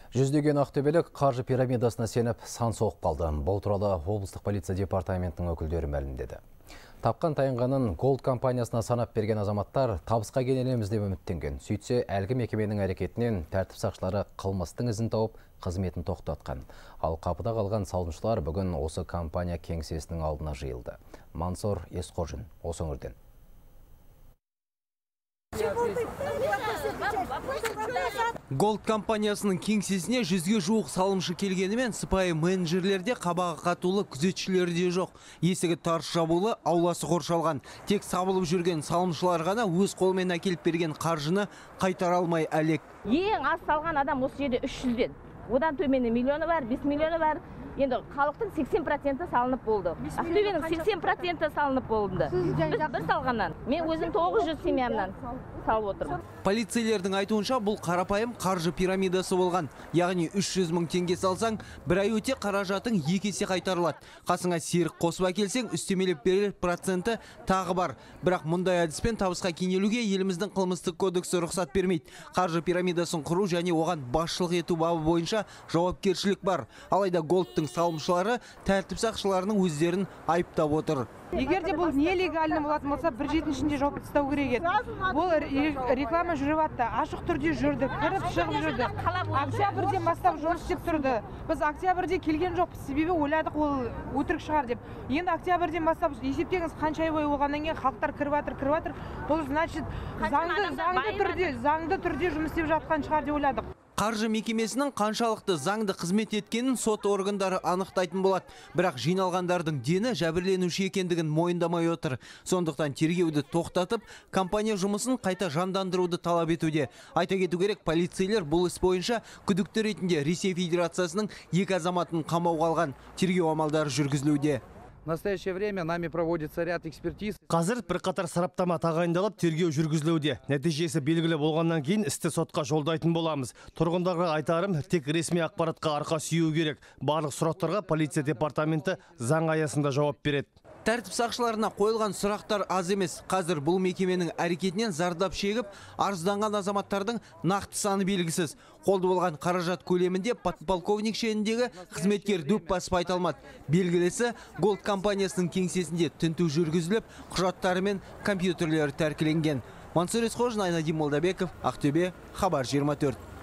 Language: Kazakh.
Жүздеген ақтөбелік қаржы пирамидасына сеніп сан соғып қалды. Бұл туралы облыстық полиция департаментінің өкілдері мәлімдеді. Тапқан тайынғанын Gold компаниясына санап берген азаматтар табысқа кенелеміз деп үміттенген. Сөйтсе, әлгі мекеменің әрекетінен тәртіп сақшылары қылмыстың ізін тауып, қызметін тоқтатқан. Ал қапыда қалған салымшылар бүгін осы компания кеңсесінің алдына жиылды. Мансур Есқожин, осы өңірден. Gold компаниясының кеңсесіне 100-ге жуық салымшы келгенімен сыпайы менеджерлерде қабағы қатулы күзетшілері де жоқ. Есігі тарс жабулы, ауласы қоршалған. Тек сабылып жүрген салымшылар ғана өз қолмен әкеліп берген қаржыны қайтара алмай әлек. Ең аз салған адам осы жерде 300-ден. Одан төмені миллионы бар, 5 миллионы бар. Енді халықтың 80% салынып болды. Ақтөбенің 80% салынып болды. Біз бір салғаннан. Мен өзім 900 семьямнан салып отырмын. Полицейлердің айтуынша бұл қарапайым қаржы пирамидасы болған. Яғни 300 мың теңге салсаң, бір ай өте қаражатың 2 есе қайтарылады. Қасыңа серік қосып әкелсең, үстемелеп берер проценті тағы бар. Бірақ мұндай әдіспен табысқа кенелуге еліміздің қылмыстық кодексі рұқсат бермейді. Қаржы пирамидасын құру және оған басшылық ету бабы бойынша жауапкершілік бар. Алайда Голдтың салымшылары тәртіп сақшыларының өздерін айыптап отыр. Егер де бұл нелегальный болатын болса, бір жетінің ішінде жауап тастау керек еді. Бұл реклама жүріп атты, ашық түрде жүрді, кіріп шығып жүрді. Октябрьден бастап жұмыс істеп тұрды. Біз октябрьде келген жоқпыз, себебі ойладық ол өтірік шығар деп. Енді октябрьден бастап есептеңіз қанша ай бойы болғаннан кейін халықтар кіріп жатыр. Бұл значит заңды түрде жұмыс істеп жатқан шығар деп ойладық. Қаржы мекемесінің қаншалықты заңды қызмет еткенін сот органдары анықтайтын болады. Бірақ жиналғандардың дені жәбірленуші екендігін мойындамай отыр. Сондықтан тергеуді тоқтатып, компания жұмысын қайта жандандыруды талап етуде. Айта кету керек, полицейлер бұл іс бойынша күдікті ретінде Ресей Федерациясының 2 азаматын қамауға алған. Тергеу амалдары жүргізілуде. В настоящее время нами проводится ряд экспертиз. Қазір бірқатар сараптама тағайындалып, тергеу жүргізілуде. Нәтижесі белгілі болғаннан кейін істі сотқа жолдайтын боламыз. Тұрғындарға айтарым, тек ресми ақпаратқа арқа сүйеу керек. Барлық сұрақтарға полиция департаменті заң аясында жауап береді. Тәртіп сақшыларына қойылған сұрақтар аз емес. Қазір бұл мекеменің әрекетінен зардап шегіп, арызданған азаматтардың нақты саны белгісіз. Қолды болған қаражат көлемінде подполковник шеніндегі қызметкер дөп басып айта алмады. Белгілесі, Gold компаниясының кеңсесінде тінту жүргізіліп, құжаттары мен компьютерлері тәркіленген. Мансур Есқожин, Айнадин Молдабеков, Ақтөбе, Хабар 24.